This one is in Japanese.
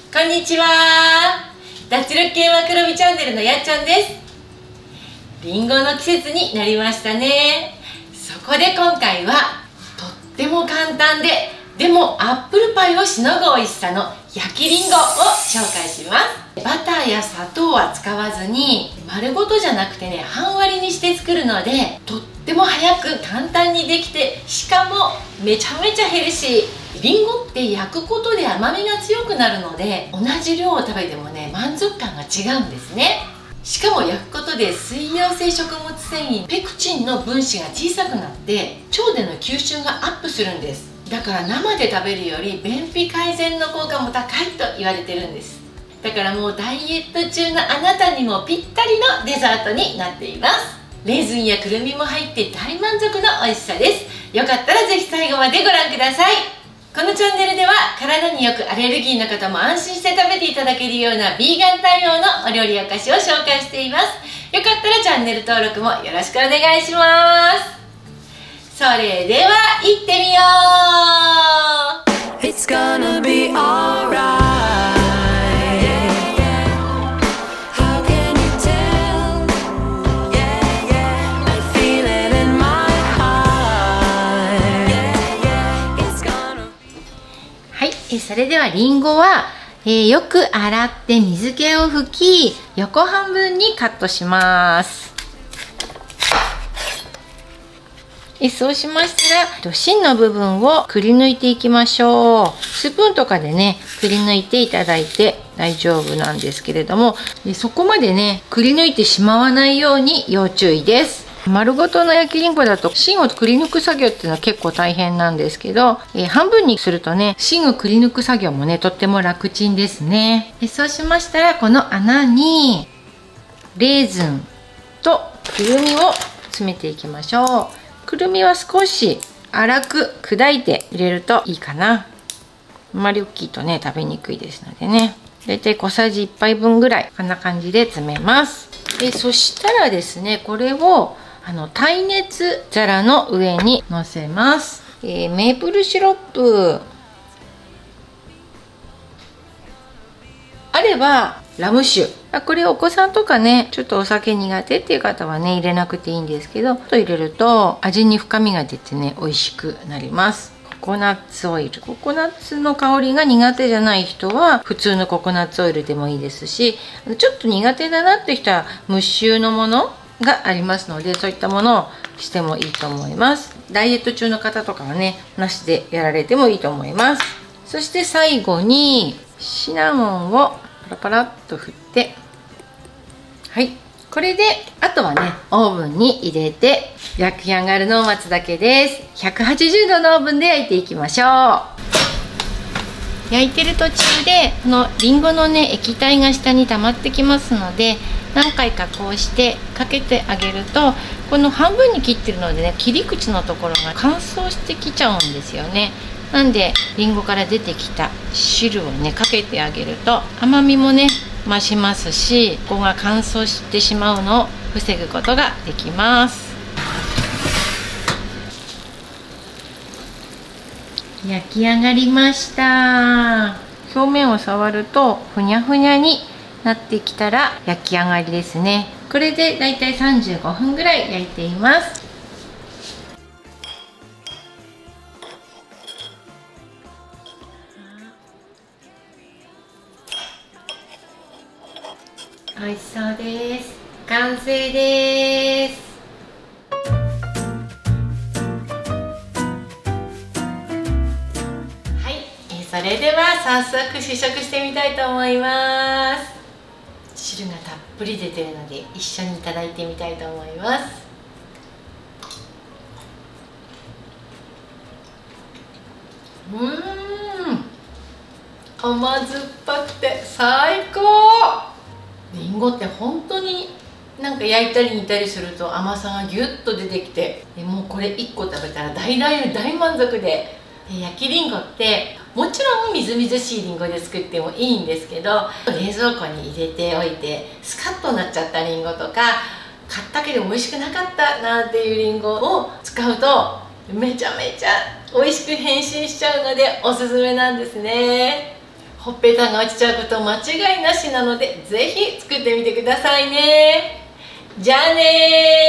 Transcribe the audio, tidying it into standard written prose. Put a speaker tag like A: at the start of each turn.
A: こんにちは。脱力系マクロビチャンネルのやっちゃんです。りんごの季節になりましたね。そこで今回はとっても簡単でもアップルパイをしのぐ美味しさの焼きりんごを紹介します。バターや砂糖は使わずに丸ごとじゃなくてね、半割りにして作るのでとっても早く簡単にできて、しかもめちゃめちゃヘルシー。りんごって焼くことで甘みが強くなるので、同じ量を食べてもね満足感が違うんですね。しかも焼くことで水溶性食物繊維ペクチンの分子が小さくなって腸での吸収がアップするんです。だから生で食べるより便秘改善の効果も高いと言われてるんです。だからもうダイエット中のあなたにもぴったりのデザートになっています。レーズンやくるみも入って大満足の美味しさです。よかったらぜひ最後までご覧ください。このチャンネルでは体によくアレルギーの方も安心して食べていただけるようなビーガン対応のお料理やお菓子を紹介しています。よかったらチャンネル登録もよろしくお願いします。それでは行ってみよう。 It's gonna be alright。それではりんごは、よく洗って水気を拭き横半分にカットします。そうしましたら芯の部分をくり抜いていきましょう。スプーンとかでねくり抜いていただいて大丈夫なんですけれども、そこまでねくり抜いてしまわないように要注意です。丸ごとの焼きりんごだと芯をくり抜く作業っていうのは結構大変なんですけど、半分にするとね芯をくり抜く作業もねとっても楽ちんですね。そうしましたらこの穴にレーズンとくるみを詰めていきましょう。くるみは少し粗く砕いて入れるといいかな。あまり大きいとね食べにくいですのでね、だいたい小さじ1杯分ぐらいこんな感じで詰めます。そしたらですねこれを耐熱皿の上にのせます。メープルシロップあればラム酒、これお子さんとかねちょっとお酒苦手っていう方はね入れなくていいんですけど、入れると味に深みが出てね美味しくなります。ココナッツオイル、ココナッツの香りが苦手じゃない人は普通のココナッツオイルでもいいですし、ちょっと苦手だなって人は無臭のものがありますので、そういったものをしてもいいと思います。ダイエット中の方とかはねなしでやられてもいいと思います。そして最後にシナモンをパラパラっと振って、はい、これであとはねオーブンに入れて焼き上がるのを待つだけです。180度のオーブンで焼いていきましょう。焼いてる途中でこのりんごのね液体が下に溜まってきますので、何回かこうしてかけてあげると、この半分に切ってるのでね切り口のところが乾燥してきちゃうんですよね。なんでりんごから出てきた汁をねかけてあげると甘みもね増しますし、ここが乾燥してしまうのを防ぐことができます。焼き上がりました。表面を触るとふにゃふにゃになってきたら焼き上がりですね。これでだいたい35分ぐらい焼いています。美味しそうです。完成です。はい、それでは早速試食してみたいと思います。汁がたっぷり出てるので一緒にいただいてみたいと思います。甘酸っぱくて最高。りんごって本当になんか焼いたり煮たりすると甘さがギュッと出てきて、もうこれ1個食べたら大満足で、焼きりんごってもちろんみずみずしいりんごで作ってもいいんですけど、冷蔵庫に入れておいてスカッとなっちゃったりんごとか、買ったけど美味しくなかったなんていうりんごを使うとめちゃめちゃ美味しく変身しちゃうのでおすすめなんですね。 ほっぺたが落ちちゃうこと間違いなしなので、ぜひ作ってみてくださいね。じゃあねー。